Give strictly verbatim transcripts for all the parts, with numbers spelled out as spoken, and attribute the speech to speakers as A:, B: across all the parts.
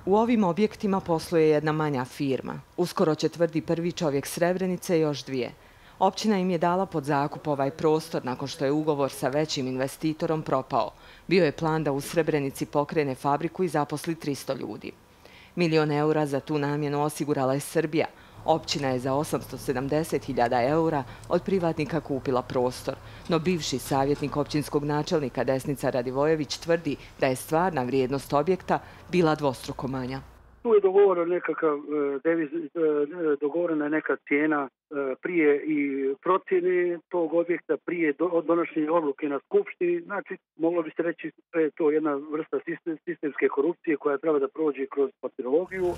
A: U ovim objektima posluje jedna manja firma. Uskoro će, tvrdi prvi čovjek Srebrenice, još dvije. Općina im je dala pod zakup ovaj prostor nakon što je ugovor sa većim investitorom propao. Bio je plan da u Srebrenici pokrene fabriku i zaposli tristo ljudi. Milion eura za tu namjenu osigurala je Srbija. Općina je za osamsto sedamdeset hiljada eura od privatnika kupila prostor, no bivši savjetnik općinskog načelnika Desnica Radivojević tvrdi da je stvarna vrijednost objekta bila dvostruko manja.
B: Tu je dogovorena nekakav deviz, dogovorena neka cijena prije i procjene tog objekta, prije donošenja odluke na skupštini. Znači, moglo bi se reći da je to jedna vrsta sistemske korupcije koja treba da prođe kroz papirologiju.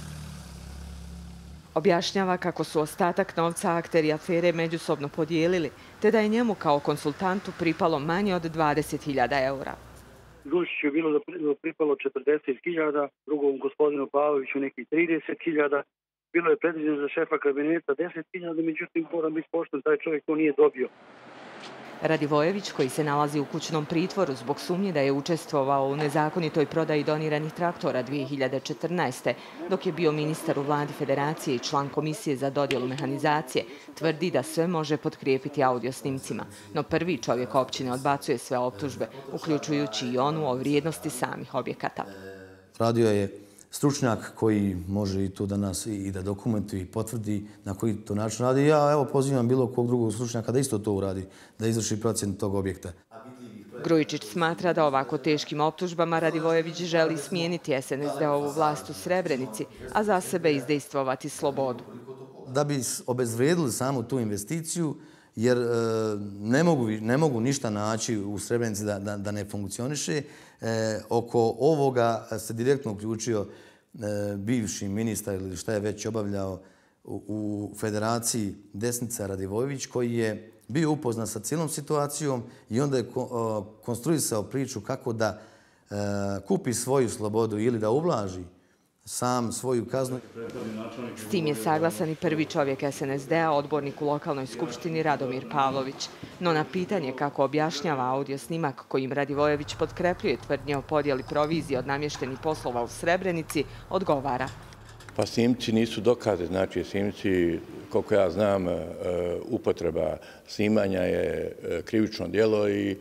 A: Objašnjava kako su ostatak novca akteri afere međusobno podijelili, te da je njemu kao konsultantu pripalo manje od dvadeset hiljada eura.
B: Dušiću je bilo pripalo četrdeset hiljada, drugom gospodinu Pavloviću nekih trideset hiljada. Bilo je predviđeno za šefa kabineta deset hiljada, međutim, moram biti pošten, taj čovjek to nije dobio.
A: Radivojević, koji se nalazi u kućnom pritvoru zbog sumnje da je učestvovao u nezakonitoj prodaji doniranih traktora dvije hiljade četrnaeste. dok je bio ministar u vladi Federacije i član komisije za dodjelu mehanizacije, tvrdi da sve može potkrijepiti audio snimcima. No prvi čovjek općine odbacuje sve optužbe, uključujući i onu o vrijednosti samih objekata.
C: Radio je stručnjak koji može i to danas i da dokumentuje i potvrdi na koji to način radi. Ja evo pozivam bilo kog drugog stručnjaka da isto to uradi, da izvrši procjenu tog objekta.
A: Grujičić smatra da ovako teškim optužbama Radivojević želi smijeniti es en es de ovu vlast u Srebrenici, a za sebe izdejstvovati slobodu.
C: Da bi obezvrijedili samu tu investiciju, jer e, ne, mogu, ne mogu ništa naći u Srebrenici da, da, da ne funkcioniše. E, oko ovoga se direktno uključio e, bivši ministar ili šta je već obavljao u, u Federaciji Desnica Radivojević, koji je bio upoznat sa cijelom situacijom i onda je ko, e, konstruisao priču kako da e, kupi svoju slobodu ili da ublaži sam svoju kaznu.
A: S tim je saglasan i prvi čovjek es en es de-a, odbornik u lokalnoj skupštini Radomir Pavlović. No na pitanje kako objašnjava audio snimak kojim Radivojević potkrepljuje tvrdnje o podjeli provizije od namještenih poslova u Srebrenici, odgovara.
D: Pa snimci nisu dokaze, znači snimci, koliko ja znam, upotreba snimanja je krivično djelo i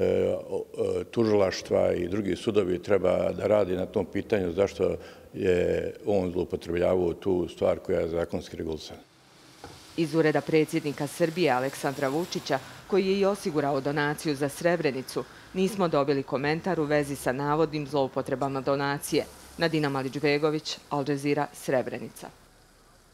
D: tužilaštva i drugi sudovi treba da radi na tom pitanju zašto je on zloupotrebljavao tu stvar koja je zakonski regulisana.
A: Iz ureda predsjednika Srbije Aleksandra Vučića, koji je i osigurao donaciju za Srebrenicu, nismo dobili komentar u vezi sa navodnim zloupotrebama donacije. Nadina Malić-Begović, Al Jazeera, Srebrenica.